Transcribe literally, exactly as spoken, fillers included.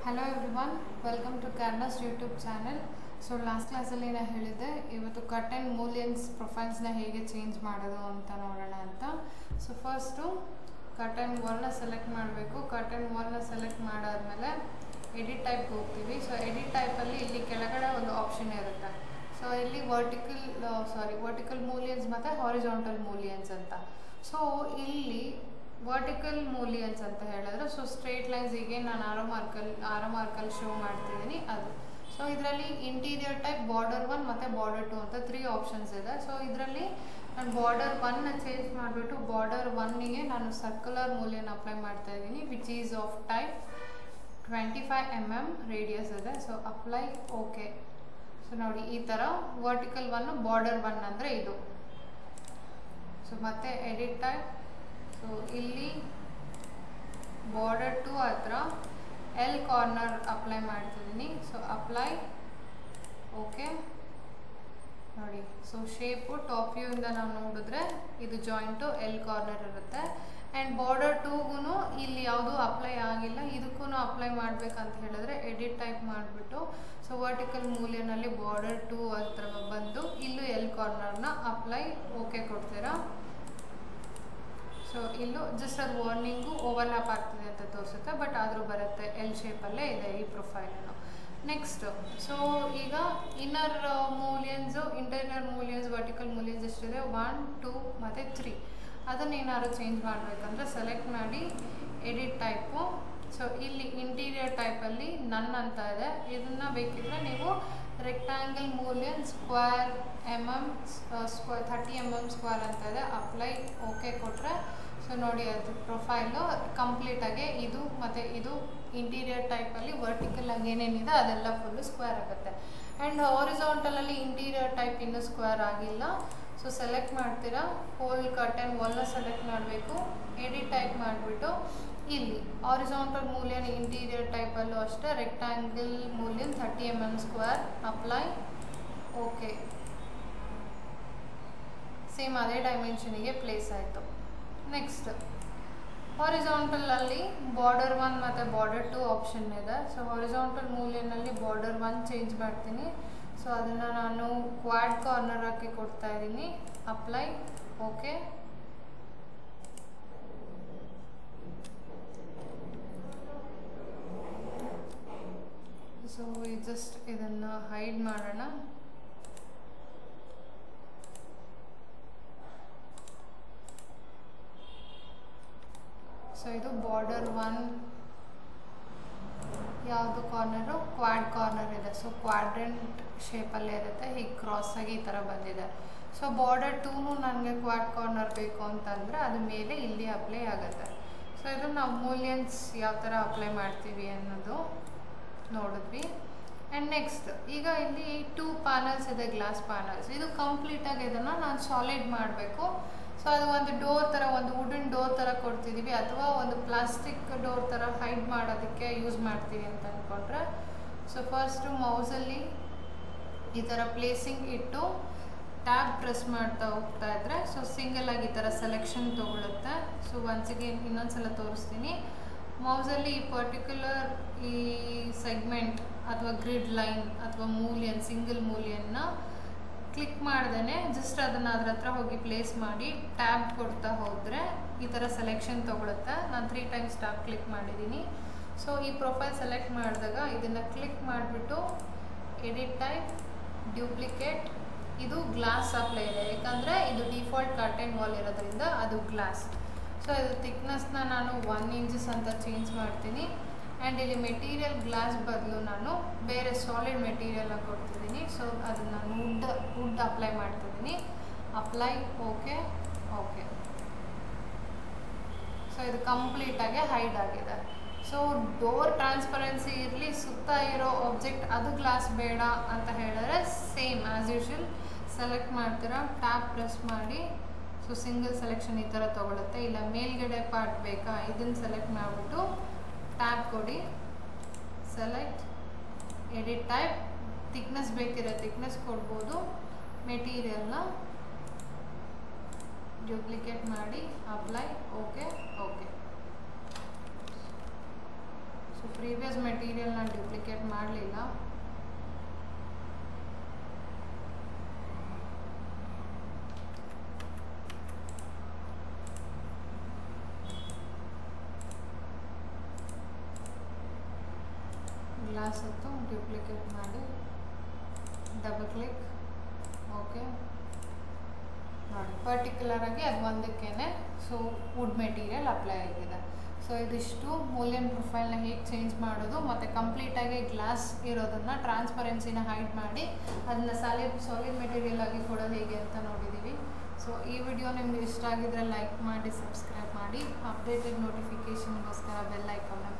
Hello everyone, welcome to Karna's YouTube channel. So last class ಅಲ್ಲಿ ನಾನು ಹೇಳಿದೆ ಇವತ್ತು ಕಟ್ ಅಂಡ್ ಮೂಲಿಯನ್ಸ್ ಪ್ರೊಫೈಲ್ಸ್ ನ ಹೇಗೆ ಚೇಂಜ್ ಮಾಡೋದು ಅಂತ ನೋಡೋಣ ಅಂತ. So first cut and wall ನ ಸೆಲೆಕ್ಟ್ ಮಾಡಬೇಕು. ಕಟ್ ಅಂಡ್ ವಾಲ್ ನ ಸೆಲೆಕ್ಟ್ ಮಾಡಾದ್ಮೇಲೆ ಎಡಿಟ್ ಟೈಪ್ ಹೋಗ್ತೀವಿ. ಸೊ ಎಡಿಟ್ ಟೈಪ್ ಅಲ್ಲಿ ಇಲ್ಲಿ ಕೆಳಗಡೆ ಒಂದು ಆಪ್ಷನ್ ಇರುತ್ತೆ. ಸೊ ಇಲ್ಲಿ ವರ್ಟಿಕಲ್ ಸಾರಿ ವರ್ಟಿಕಲ್ ಮೂಲಿಯನ್ಸ್ ಮತ್ತೆ ಹಾರಿಜಾಂಟಲ್ ಮೂಲಿಯನ್ಸ್ ಅಂತ. ಸೊ ಇಲ್ಲಿ ವರ್ಟಿಕಲ್ ಮೂಲಿಯನ್ಸ್ ಅಂತ ಹೇಳಿದ್ರೆ ಸೊ ಸ್ಟ್ರೇಟ್ ಲೈನ್ಸ್ ಹೀಗೆ ನಾನು ಆರೋ ಮಾರ್ಕಲ್ ಆರೋ ಮಾರ್ಕಲ್ ಶೋ ಮಾಡ್ತಿದ್ದೀನಿ ಅದು. ಸೊ ಇದರಲ್ಲಿ ಇಂಟೀರಿಯರ್ ಟೈಪ್ ಬಾರ್ಡರ್ ಒನ್ ಮತ್ತು ಬಾರ್ಡರ್ ಟು ಅಂತ ತ್ರೀ ಆಪ್ಷನ್ಸ್ ಇದೆ. ಸೊ ಇದರಲ್ಲಿ ನಾನು ಬಾರ್ಡರ್ ಒನ್ನ ಚೇಂಜ್ ಮಾಡಿಬಿಟ್ಟು ಬಾರ್ಡರ್ ಒನ್ನಿಗೆ ನಾನು ಸರ್ಕ್ಯುಲರ್ ಮೂಲಿಯನ್ ಅಪ್ಲೈ ಮಾಡ್ತಾ ಇದ್ದೀನಿ which is of type twenty five M M radius ಇದೆ. So apply okay. ಸೊ ನೋಡಿ ಈ ಥರ ವರ್ಟಿಕಲ್ ಒನ್ ಬಾರ್ಡರ್ ಒನ್ ಅಂದರೆ ಇದು. ಸೊ ಮತ್ತೆ ಎಡಿಟ್ ಟೈಪ್. ಸೊ ಇಲ್ಲಿ ಬಾರ್ಡರ್ ಟು ಹತ್ರ ಎಲ್ ಕಾರ್ನರ್ ಅಪ್ಲೈ ಮಾಡ್ತಿದ್ದೀನಿ. So apply okay. ನೋಡಿ ಸೊ ಶೇಪು ಟಾಪ್ ವ್ಯೂ ಇಂದ ನಾವು ನೋಡಿದ್ರೆ ಇದು ಜಾಯಿಂಟು ಎಲ್ ಕಾರ್ನರ್ ಇರುತ್ತೆ. ಆ್ಯಂಡ್ ಬಾರ್ಡರ್ ಟೂಗೂ ಇಲ್ಲಿ ಯಾವುದೂ ಅಪ್ಲೈ ಆಗಿಲ್ಲ, ಇದಕ್ಕೂ ಅಪ್ಲೈ ಮಾಡಬೇಕಂತ ಹೇಳಿದ್ರೆ ಎಡಿಟ್ ಟೈಪ್ ಮಾಡಿಬಿಟ್ಟು ಸೊ ವರ್ಟಿಕಲ್ ಮೂಲಿಯನಲ್ಲಿ ಬಾರ್ಡರ್ ಟೂ ಹತ್ರ ಬಂದು ಇಲ್ಲೂ ಎಲ್ ಕಾರ್ನರ್ನ ಅಪ್ಲೈ ಓಕೆ ಕೊಡ್ತೀರಾ. ಸೊ ಇಲ್ಲೂ ಜಸ್ಟ್ ಅದು ವಾರ್ನಿಂಗು ಓವರ್ಲ್ಯಾಪ್ ಆಗ್ತಿದೆ ಅಂತ ತೋರಿಸುತ್ತೆ, ಬಟ್ ಆದರೂ ಬರುತ್ತೆ. ಎಲ್ ಶೇಪಲ್ಲೇ ಇದೆ ಈ ಪ್ರೊಫೈಲನ್ನು. ನೆಕ್ಸ್ಟ್ ಸೊ ಈಗ inner mullions internal mullions vertical mullions ಎಷ್ಟಿದೆ ಒನ್ ಟೂ ಮತ್ತು ತ್ರೀ. ಅದನ್ನು ಏನಾದ್ರು ಚೇಂಜ್ ಮಾಡಬೇಕಂದ್ರೆ ಸೆಲೆಕ್ಟ್ ಮಾಡಿ ಎಡಿಟ್ ಟೈಪು. ಸೊ ಇಲ್ಲಿ ಇಂಟೀರಿಯರ್ ಟೈಪಲ್ಲಿ ನನ್ ಅಂತ ಇದೆ. ಇದನ್ನು ಬೇಕಿದ್ರೆ ನೀವು rectangle mullion square M M square thirty M M square ಅಂತ ಇದೆ. ಅಪ್ಲೈ ಓಕೆ ಕೊಟ್ಟರೆ ಸೊ ನೋಡಿ ಅದು ಪ್ರೊಫೈಲು ಕಂಪ್ಲೀಟಾಗಿ ಇದು ಮತ್ತು ಇದು ಇಂಟೀರಿಯರ್ ಟೈಪಲ್ಲಿ ವರ್ಟಿಕಲ್ ಆಗಿ ಏನೇನಿದೆ ಅದೆಲ್ಲ ಫುಲ್ಲು ಸ್ಕ್ವೇರ್ ಆಗುತ್ತೆ. ಆ್ಯಂಡ್ ಹಾರಿಜಾಂಟಲಲ್ಲಿ ಇಂಟೀರಿಯರ್ ಟೈಪ್ ಇನ್ನೂ ಸ್ಕ್ವೇರ್ ಆಗಿಲ್ಲ. ಸೊ ಸೆಲೆಕ್ಟ್ ಮಾಡ್ತೀರಾ, ಹೋಲ್ ಕಟ್ ಆ್ಯಂಡ್ ವಾಲ್ನ ಸೆಲೆಕ್ಟ್ ಮಾಡಬೇಕು. ಎಡಿಟ್ ಟೈಪ್ ಮಾಡಿಬಿಟ್ಟು ಇಲ್ಲಿ ಹಾರಿಜಾಂಟಲ್ ಮೂಲಿಯನ್ ಇಂಟೀರಿಯರ್ ಟೈಪಲ್ಲೂ ಅಷ್ಟೇ rectangle mullion thirty M M square apply okay. Same ಅದೇ ಡೈಮೆನ್ಷನಿಗೆ ಪ್ಲೇಸ್ ಆಯಿತು. ನೆಕ್ಸ್ಟ್ ಹಾರಿಜಾಂಟಲಲ್ಲಿ ಬಾರ್ಡರ್ ಒನ್ ಮತ್ತು ಬಾರ್ಡರ್ ಟು ಆಪ್ಷನ್ ಇದೆ. ಸೊ ಹಾರಿಜಾಂಟಲ್ ಮೂಲಿಯನ್ನಲ್ಲಿ ಬಾರ್ಡರ್ ಒನ್ ಚೇಂಜ್ ಮಾಡ್ತೀನಿ. ಸೊ ಅದನ್ನು ನಾನು ಕ್ವಾಡ್ ಕಾರ್ನರ್ ಹಾಕಿ ಕೊಡ್ತಾ ಇದ್ದೀನಿ. Apply okay. ಸೊ ಜಸ್ಟ್ ಇದನ್ನು ಹೈಡ್ ಮಾಡೋಣ. ಸೊ ಇದು ಬಾರ್ಡರ್ ಒನ್ ಯಾವುದು ಕಾರ್ನರು ಕ್ವಾಡ್ ಕಾರ್ನರ್ ಇದೆ. ಸೊ ಕ್ವಾಡ್ರೆಂಟ್ ಶೇಪಲ್ಲೇ ಇರುತ್ತೆ, ಹೀಗೆ ಕ್ರಾಸಾಗಿ ಈ ಥರ ಬಂದಿದೆ. ಸೊ ಬಾರ್ಡರ್ ಟೂನು ನನಗೆ ಕ್ವಾಡ್ ಕಾರ್ನರ್ ಬೇಕು ಅಂತಂದರೆ ಅದು ಮೇಲೆ ಇಲ್ಲಿ ಅಪ್ಲೈ ಆಗುತ್ತೆ. ಸೊ ಇದು ನಾವು ಮೂಲಿಯನ್ಸ್ ಯಾವ ಥರ ಅಪ್ಲೈ ಮಾಡ್ತೀವಿ ಅನ್ನೋದು ನೋಡಿದ್ವಿ. ಆ್ಯಂಡ್ ನೆಕ್ಸ್ಟ್ ಈಗ ಇಲ್ಲಿ ಟೂ ಪ್ಯಾನಲ್ಸ್ ಇದೆ, ಗ್ಲಾಸ್ ಪ್ಯಾನಲ್ಸ್. ಇದು ಕಂಪ್ಲೀಟಾಗಿ ಇದನ್ನು ನಾನು ಸಾಲಿಡ್ ಮಾಡಬೇಕು. ಸೊ ಅದು ಒಂದು ಡೋರ್ ಥರ ಒಂದು ವುಡನ್ ಡೋರ್ ಥರ ಕೊಡ್ತಿದ್ದೀವಿ ಅಥವಾ ಒಂದು ಪ್ಲಾಸ್ಟಿಕ್ ಡೋರ್ ಥರ ಹೈಡ್ ಮಾಡೋದಕ್ಕೆ ಯೂಸ್ ಮಾಡ್ತೀವಿ ಅಂತ ಅಂದ್ಕೊಂಡ್ರೆ ಸೊ ಫಸ್ಟು ಮೌಸಲ್ಲಿ ಈ ಥರ ಪ್ಲೇಸಿಂಗ್ ಇಟ್ಟು ಟ್ಯಾಬ್ ಪ್ರೆಸ್ ಮಾಡ್ತಾ ಹೋಗ್ತಾ ಇದ್ದರೆ ಸೊ ಸಿಂಗಲ್ ಆಗಿ ಈ ಥರ ಸೆಲೆಕ್ಷನ್ ತೊಗೊಳುತ್ತೆ. ಸೊ ಒನ್ಸಿಗೆ ಇನ್ನೊಂದು ಸಲ ತೋರಿಸ್ತೀನಿ. ಮೌಸಲ್ಲಿ ಈ ಪರ್ಟಿಕ್ಯುಲರ್ ಈ ಸೆಗ್ಮೆಂಟ್ ಅಥವಾ ಗ್ರಿಡ್ ಲೈನ್ ಅಥವಾ ಮೂಲಿಯನ್ ಸಿಂಗಲ್ ಮೂಲಿಯನ್ನ ಕ್ಲಿಕ್ ಮಾಡ್ದೇ ಜಸ್ಟ್ ಅದನ್ನು ಅದ್ರ ಹತ್ರ ಹೋಗಿ ಪ್ಲೇಸ್ ಮಾಡಿ ಟ್ಯಾಬ್ ಕೊಡ್ತಾ ಹೋದರೆ ಈ ಥರ ಸೆಲೆಕ್ಷನ್ ತೊಗೊಳುತ್ತೆ. ನಾನು ತ್ರೀ ಟೈಮ್ಸ್ ಟ್ಯಾಬ್ ಕ್ಲಿಕ್ ಮಾಡಿದ್ದೀನಿ. ಸೊ ಈ ಪ್ರೊಫೈಲ್ ಸೆಲೆಕ್ಟ್ ಮಾಡಿದಾಗ ಇದನ್ನು ಕ್ಲಿಕ್ ಮಾಡಿಬಿಟ್ಟು ಎಡಿಟ್ ಟೈಪ್ ಡ್ಯೂಪ್ಲಿಕೇಟ್. ಇದು ಗ್ಲಾಸ್ ಅಪ್ಲೈ ಇದೆ, ಯಾಕಂದರೆ ಇದು ಡಿಫಾಲ್ಟ್ ಕಟ್ ಆ್ಯಂಡ್ ವಾಲ್ ಇರೋದ್ರಿಂದ ಅದು ಗ್ಲಾಸ್. ಸೊ ಇದು ಥಿಕ್ನೆಸ್ನ ನಾನು ಒನ್ ಇಂಚಸ್ ಅಂತ ಚೇಂಜ್ ಮಾಡ್ತೀನಿ. ಆ್ಯಂಡ್ ಇಲ್ಲಿ ಮೆಟೀರಿಯಲ್ ಗ್ಲಾಸ್ ಬದಲು ನಾನು ಬೇರೆ ಸಾಲಿಡ್ ಮೆಟೀರಿಯಲ್ನ ಕೊಡ್ತಿದ್ದೀನಿ. ಸೊ ಅದನ್ನು ನಾನು ವುಡ್ ವುಡ್ ಅಪ್ಲೈ ಮಾಡ್ತಿದ್ದೀನಿ. Apply okay okay. ಸೊ ಇದು ಕಂಪ್ಲೀಟಾಗಿ ಹೈಡ್ ಆಗಿದೆ. ಸೊ ಡೋರ್ ಟ್ರಾನ್ಸ್ಪರೆನ್ಸಿ ಇರಲಿ, ಸುತ್ತ ಇರೋ ಆಬ್ಜೆಕ್ಟ್ ಅದು ಗ್ಲಾಸ್ ಬೇಡ ಅಂತ ಹೇಳಿದ್ರೆ ಸೇಮ್ ಆ್ಯಸ್ ಯೂಶುವಲ್ ಸೆಲೆಕ್ಟ್ ಮಾಡ್ತೀರಾ, ಟ್ಯಾಬ್ ಪ್ರೆಸ್ ಮಾಡಿ ಸೊ ಸಿಂಗಲ್ ಸೆಲೆಕ್ಷನ್ ಈ ಥರ ತೊಗೊಳುತ್ತೆ. ಇಲ್ಲ ಮೇಲ್ಗಡೆ ಪಾರ್ಟ್ ಬೇಕಾ ಇದನ್ನು ಸೆಲೆಕ್ಟ್ ಮಾಡಿಬಿಟ್ಟು ಟ್ಯಾಬ್ ಕೊಡಿ, ಸೆಲೆಕ್ಟ್ ಎಡಿಟ್ ಟೈಪ್. ಥಿಕ್ನೆಸ್ ಬೇಕಿರೋ ಥಿಕ್ನೆಸ್ ಕೊಡ್ಬೋದು. ಮೆಟೀರಿಯಲ್ನ ಡ್ಯೂಪ್ಲಿಕೇಟ್ ಮಾಡಿ apply okay okay. So previous material ನಾನು ಡ್ಯೂಪ್ಲಿಕೇಟ್ ಮಾಡಲಿಲ್ಲ. ಗ್ಲಾಸ್ ಹೊತ್ತು ಡ್ಯೂಪ್ಲಿಕೇಟ್ ಮಾಡಿ ಡಬಲ್ ಕ್ಲಿಕ್. ಓಕೆ ನೋಡಿ ಪರ್ಟಿಕ್ಯುಲರಾಗಿ ಅದು ಒಂದಕ್ಕೇ ಸೊ ವುಡ್ ಮೆಟೀರಿಯಲ್ ಅಪ್ಲೈ ಆಗಿದೆ. ಸೊ ಇದಿಷ್ಟು ಮೂಲ್ಯನ್ ಪ್ರೊಫೈಲ್ನ ಹೇಗೆ ಚೇಂಜ್ ಮಾಡೋದು ಮತ್ತು ಕಂಪ್ಲೀಟಾಗಿ ಗ್ಲಾಸ್ ಇರೋದನ್ನು ಟ್ರಾನ್ಸ್ಪರೆನ್ಸಿನ ಹೈಡ್ ಮಾಡಿ ಅದನ್ನ ಸಾಲಿಡ್ ಸಾಲಿಡ್ ಮೆಟೀರಿಯಲ್ ಆಗಿ ಕೊಡೋದು ಹೇಗೆ ಅಂತ ನೋಡಿದ್ದೀವಿ. ಸೊ ಈ ವಿಡಿಯೋ ನಿಮ್ಗೆ ಇಷ್ಟ ಆಗಿದ್ರೆ ಲೈಕ್ ಮಾಡಿ, ಸಬ್ಸ್ಕ್ರೈಬ್ ಮಾಡಿ, ಅಪ್ಡೇಟೆಡ್ ನೋಟಿಫಿಕೇಷನ್ಗೋಸ್ಕರ ಬೆಲ್ ಐಕಾನ್ನ